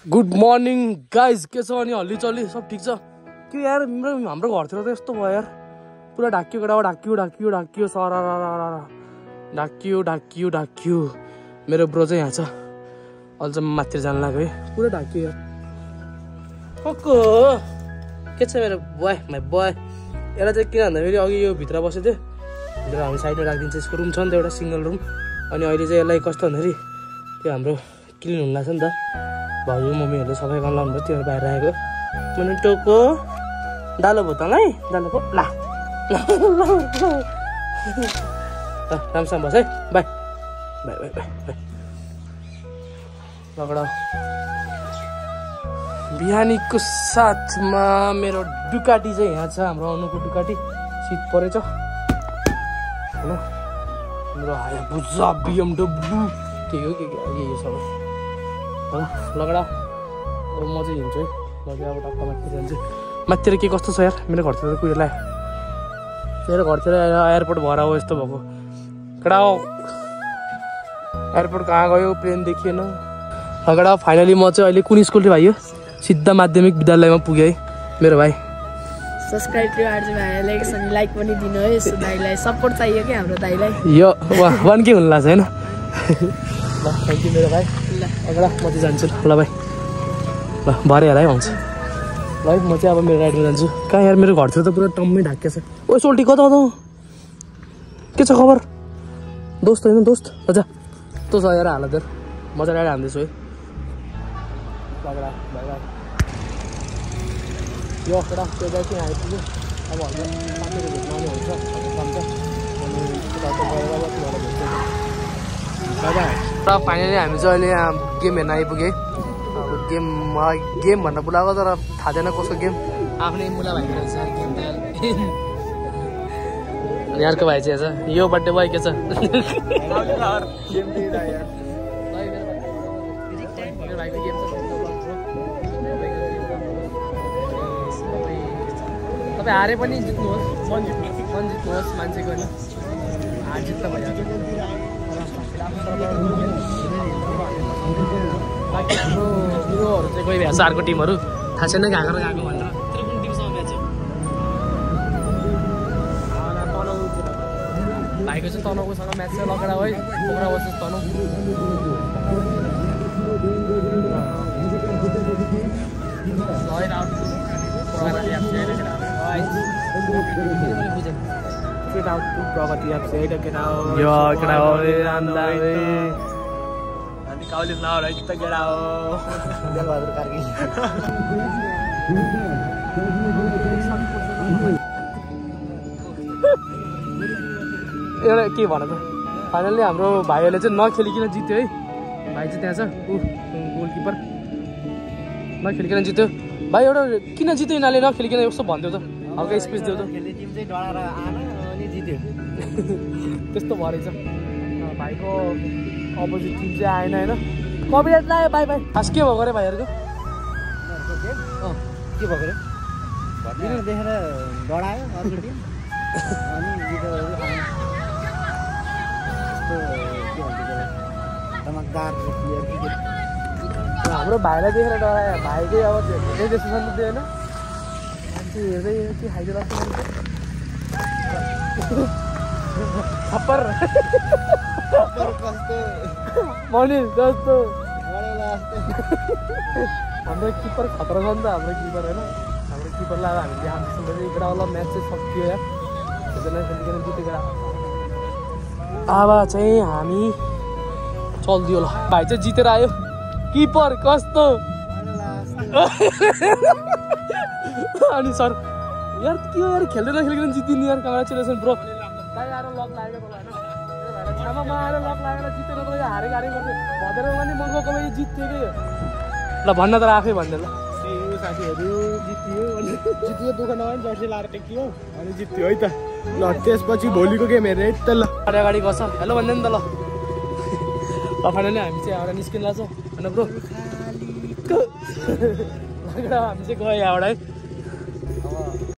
Good morning guys, के छ अनि हल्ली चल्ली सब ठिक छ के यार? हाम्रो घरतिर त यस्तो भयो यार, पुरा ढाकियो केटा, ढाकियो ढाकियो ढाकियो सर ढाकियो ढाकियो ढाकियो। मेरो ब्रो चाहिँ यहाँ छ, अहिले चाहिँ माथि जान लाग्यो है, पुरा ढाकियो यार। को के छ मेरो बोय, माई बोय। यसलाई चाहिँ किन भन्दाखेरि अघि यो भित्र बसेको थियो, भित्र हामी साइडमा राखिदिन्छ। यसको रुम छ नि त एउटा सिङ्गल रुम, अनि अहिले चाहिँ यसलाई कस्तो भन्दाखेरि त्यो हाम्रो क्लिन हुनु लाग्छ नि त, भाउजू मम्मीहरूले सफाइ गर्न लाउनु भयो, त्यो बाहिर राखेको। मैले टोको डालो भो तँलाई, डालो भो ला राम्रोसँग बस है, bye bye bye bye bye. लगडा बिहानीको साथमा मेरो डुकाटी चाहिँ यहाँ छ, हाम्रो अनुको डुकाटी सिट परेछ होइन। मेरो हायाबुजा BMW त्यही हो के यो सबै हो। लगडा अब म चाहिँ हिँड्छु है, म चाहिँ अब टक्क माथि जान्छु। माथितिर के कस्तो छ यार? मेरो घरतिर त कुहिरो लाग्यो, मेरो घरतिर एयरपोर्ट भएर हो यस्तो भएको। कडा एयरपोर्ट कहाँ गयो, प्लेन देखिएन। कडा फाइनली म चाहिँ अहिले कुन स्कुल भाइ हो? सिद्ध माध्यमिक विद्यालयमा पुगेँ है मेरो भाइ। सब्सक्राइब टु आरजे भाइलाई एकछिन लाइक पनि दिनु है, यस्तो दाइलाई सपोर्ट चाहियो कि हाम्रो दाइलाई। यो 1K हुनु लाग्छ होइन। ल थ्याङ्क यू मेरो भाइ। अगडा म चाहिँ जान्छु ल भाइ, ल भरे हेर है हुन्छ ल है। म चाहिँ अब मेरो राइडमा जान्छु। कहाँ यार मेरो घरतिर त पुरा टम्मै ढाकिएको छ। ओ सोल्टी कता के छ खबर? दोस्त होइन दोस्त, अच्छा तँ छ यार हालत यार। म चाहिँ राइड हान्दैछु है। लगडा भाइ भाइ यो कडा त्यो गाई चाहिँ आइपुग्यो। अब हजुर साथीहरू भेट्नु आउने हुन्छ भन्छ, अनि र फाइनली हामी चाहिँ अहिले यहाँ गेम हेर्न आइपुगेँ। अब गेम भन्न बोलाएको तर थाहा छैन कसको गेम, आफ्नै मुला भाइको रहेछ गेम त। अनि अर्को भाइ चाहिँ छ, यो बर्थडे बोय के छ? तपाईँ हारे पनि जित्नुहोस्, मन जित्नुहोस् मान्छेको नि, हार जित त भइहाल्छ। बाँकी हाम्रो बुढोहरू चाहिँ कोही भ्याएको छ, अर्को टिमहरू थाहा छैन कहाँ गएको भनेर। कुन टिमसँग म्याच हो? भाइको चाहिँ तनहुँसँग म्याच छ। लगडा है पोखरा वर्सेस तनहुँ। एउटा के भन त, फाइनल्ली हाम्रो भाइहरूले चाहिँ नखेलिकन जित्यो है। भाइ चाहिँ त्यहाँ छ, गोलकिपर नखेलिकन जित्यो। भाइ एउटा किन जित्यो यिनीहरूले नखेलिकन यस्तो भन्थ्यो त, हल्का स्पेस दियो त। त्यस्तो भएछ भाइको अपोजिट टिम चाहिँ आएन होइन। कपिराइट लाग्यो भाइ भाइ। खास के भएको अरे भाइहरूको? के भएको अरे? देखेर डरायो अर्को टिम, अनि हाम्रो भाइलाई देखेर डरायो। भाइ चाहिँ अब धेरै डेसिसन त दिएन, मान्छे हेर्दै के खाइदियो लाग्छ थप्पर मनि जस्तो। हाम्रो किपर खतरा छ नि त, हाम्रो किपर होइन। हाम्रो किपरलाई अब हामीले ध्यान दिँदाखेरि एउटा वाला म्याच चाहिँ सकियो यार, खेलिकन जितेको। अब चाहिँ हामी चल्दियो ल। भाइ चाहिँ जितेर आयो, किपर कस्तो। अनि सर यार के हो यार, खेल्दै नखेलिकन जितिनु यार। Congratulation bro. दाइ आएर लक लागेको त होइन, छामामा आएर लक लागेर जितेर त हारेको गर्थ्यो भदेर पनि मनको कमाइ जित्थ्यो कि। ल भन्न त आफै भन्दै ल। साथीहरू जितियो दुःख नभए जर्सी लाएर टेकियो अनि जित्यो है त। ल त्यसपछि भोलिको गेम हेरेँ है त। ल अगाडि गर्छ हेलो भन्दै नि त ल। फाइनली हामी चाहिँ एउटा निस्किनु लाग्छ होइन ब्रो। हामी चाहिँ गयो यहाँबाट है।